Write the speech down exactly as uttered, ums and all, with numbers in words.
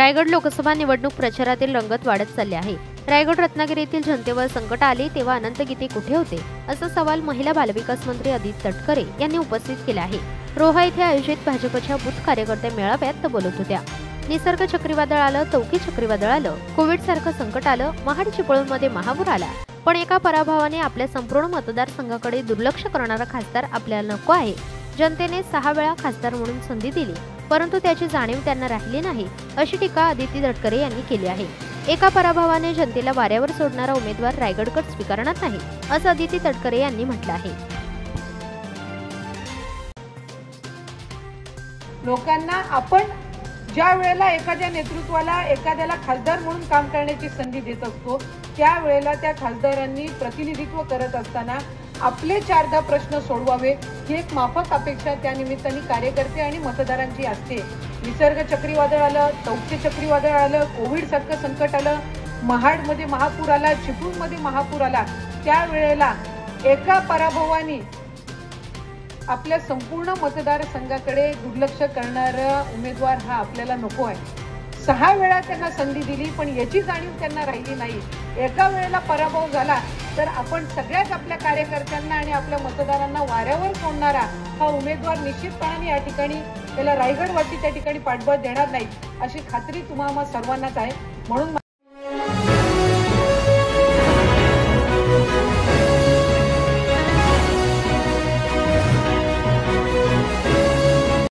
रायगड लोकसभा निवडणूक प्रचारातील रंगत वाढत चालली आहे। रायगड रत्नागिरीतील जनतेवर संकट आले तेव्हा अनंत गीते कुठे होते, असा सवाल महिला बालविकास मंत्री अदिती तटकरे यांनी उपस्थित केला आहे। रोहा येथे आयोजित भाजपच्या बूथ कार्यकर्ते मेळाव्यात ते बोलत होत्या। निसर्ग चक्रीवादळ आलं, तौकी चक्रीवादळ आलं, कोविड सारखं संकट आलं, महाड चिपळूणमध्ये महापूर आला, पण एका पराभवाने आपल्या संपूर्ण मतदारसंघाकडे दुर्लक्ष करणारा खासदार आपल्याला नको आहे। जनतेने सहा वेळा खासदार म्हणून संधी दिली, परंतु त्याची जाणीव त्यांना राहिली नाही, अशी टीका अदिती तटकरे यांनी केली आहे। एका पराभवाने जनतेला वाऱ्यावर सोडणारा उमेदवार रायगडकर स्वीकारणार नाही, असं अदिती तटकरे यांनी म्हटलं आहे। लोकांना आपण ज्या वेळेला एखाद्या नेतृत्वाला एखाद्याला खासदार म्हणून काम करण्याची संधी देत असतो, त्यावेळेला त्या खासदारांनी प्रतिनिधित्व करत असताना आपले चारदा प्रश्न सोडवावे ही एक माफक अपेक्षा त्या निमित्ताने कार्यकर्ते आणि मतदारांची असते। निसर्ग चक्रीवादळ आलं, तौके चक्रीवादळ आलं, कोविड सारखं संकट आलं, महाडमध्ये महापूर आला, चिपळूणमध्ये महापूर आला, त्यावेळेला एका पराभवाने आपल्या संपूर्ण मतदारसंघाकडे दुर्लक्ष करणारा उमेदवार हा आपल्याला नको आहे। सहा वेळा त्यांना संधी दिली, पण याची जाणीव त्यांना राहिली नाही। एका वेळेला पराभव झाला तर आपण सगळ्याच आपल्या कार्यकर्त्यांना आणि आपल्या मतदारांना वाऱ्यावर सोडणारा हा उमेदवार निश्चितपणाने या ठिकाणी त्याला रायगडवासी त्या ठिकाणी पाठबळ देणार नाही, अशी खात्री तुम्हाला सर्वांनाच आहे। म्हणून